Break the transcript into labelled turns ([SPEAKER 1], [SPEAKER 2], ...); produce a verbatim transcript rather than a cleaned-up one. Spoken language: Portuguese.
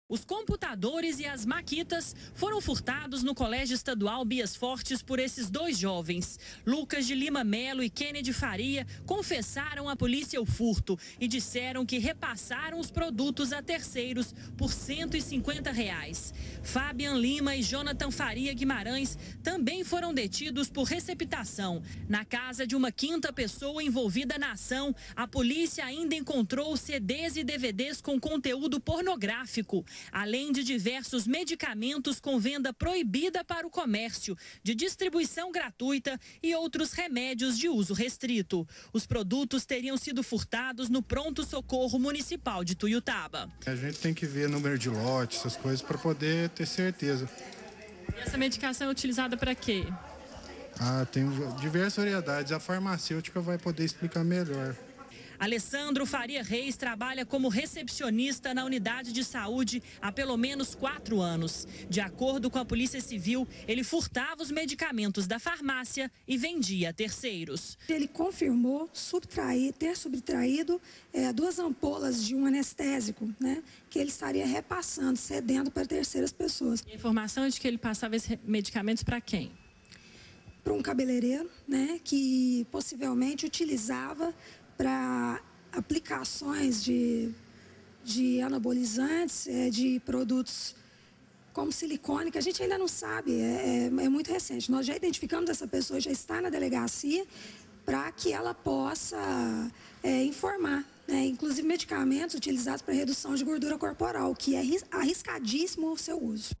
[SPEAKER 1] Os computadores e as maquitas foram furtados no Colégio Estadual Bias Fortes por esses dois jovens. Lucas de Lima Melo e Kennedy Faria confessaram à polícia o furto e disseram que repassaram os produtos a terceiros por cento e cinquenta reais. Fabian Lima e Jonathan Faria Guimarães também foram detidos por receptação. Na casa de uma quinta pessoa envolvida na ação, a polícia ainda encontrou C Ds e D V Ds com conteúdo pornográfico, além de diversos medicamentos com venda proibida para o comércio, de distribuição gratuita e outros remédios de uso restrito. Os produtos teriam sido furtados no pronto-socorro municipal de Tuiutaba.
[SPEAKER 2] A gente tem que ver número de lotes, essas coisas, para poder ter certeza.
[SPEAKER 1] E essa medicação é utilizada para quê?
[SPEAKER 2] Ah, tem diversas variedades. A farmacêutica vai poder explicar melhor.
[SPEAKER 1] Alessandro Faria Reis trabalha como recepcionista na unidade de saúde há pelo menos quatro anos. De acordo com a Polícia Civil, ele furtava os medicamentos da farmácia e vendia a terceiros.
[SPEAKER 3] Ele confirmou subtrair, ter subtraído é, duas ampolas de um anestésico, né, que ele estaria repassando, cedendo para terceiras pessoas.
[SPEAKER 1] A informação é de que ele passava esses medicamentos para quem?
[SPEAKER 3] Para um cabeleireiro, né, que possivelmente utilizava para aplicações de, de anabolizantes, é, de produtos como silicone, que a gente ainda não sabe, é, é muito recente. Nós já identificamos essa pessoa, já está na delegacia, para que ela possa é, informar, né, inclusive medicamentos utilizados para redução de gordura corporal, que é arriscadíssimo o seu uso.